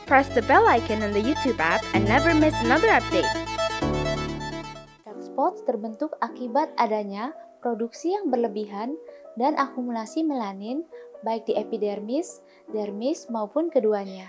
Press the bell icon on the YouTube app and never miss another update. Dark spots terbentuk akibat adanya produksi yang berlebihan dan akumulasi melanin baik di epidermis, dermis maupun keduanya.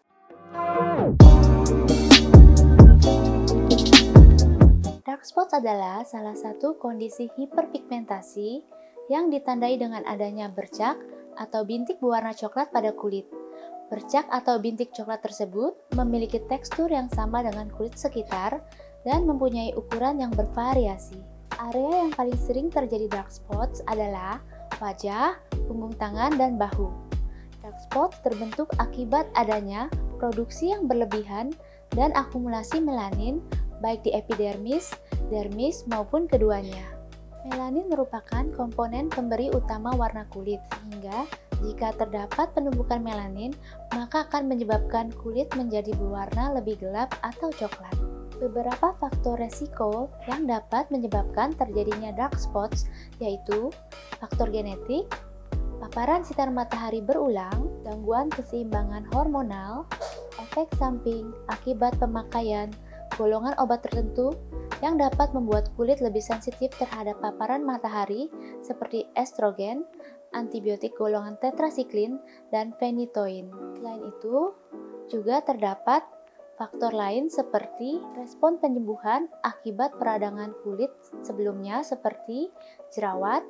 Dark spots adalah salah satu kondisi hiperpigmentasi yang ditandai dengan adanya bercak atau bintik berwarna coklat pada kulit. Bercak atau bintik coklat tersebut memiliki tekstur yang sama dengan kulit sekitar dan mempunyai ukuran yang bervariasi. Area yang paling sering terjadi dark spots adalah wajah, punggung tangan, dan bahu. Dark spots terbentuk akibat adanya produksi yang berlebihan dan akumulasi melanin baik di epidermis, dermis, maupun keduanya. Melanin merupakan komponen pemberi utama warna kulit, sehingga jika terdapat penumpukan melanin, maka akan menyebabkan kulit menjadi berwarna lebih gelap atau coklat. Beberapa faktor resiko yang dapat menyebabkan terjadinya dark spots yaitu faktor genetik, paparan sinar matahari berulang, gangguan keseimbangan hormonal, efek samping akibat pemakaian golongan obat tertentu yang dapat membuat kulit lebih sensitif terhadap paparan matahari seperti estrogen, antibiotik golongan tetrasiklin, dan phenytoin. Selain itu, juga terdapat faktor lain seperti respon penyembuhan akibat peradangan kulit sebelumnya seperti jerawat,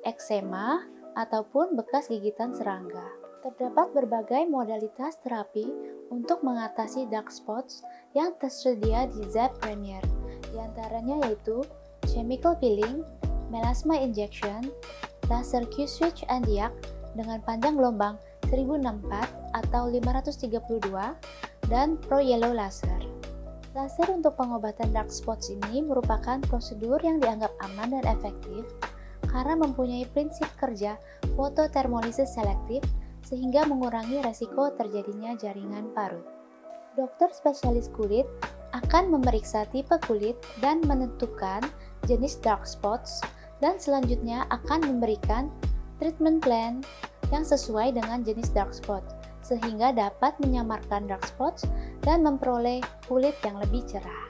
eksema, ataupun bekas gigitan serangga. Terdapat berbagai modalitas terapi untuk mengatasi dark spots yang tersedia di ZEP Premier. Di antaranya yaitu chemical peeling, melasma injection, laser Q-switch Andiac dengan panjang gelombang 1064 atau 532, dan Pro Yellow Laser. Laser untuk pengobatan dark spots ini merupakan prosedur yang dianggap aman dan efektif karena mempunyai prinsip kerja fototermolisis selektif sehingga mengurangi resiko terjadinya jaringan parut. Dokter spesialis kulit akan memeriksa tipe kulit dan menentukan jenis dark spots dan selanjutnya akan memberikan treatment plan yang sesuai dengan jenis dark spot sehingga dapat menyamarkan dark spots dan memperoleh kulit yang lebih cerah.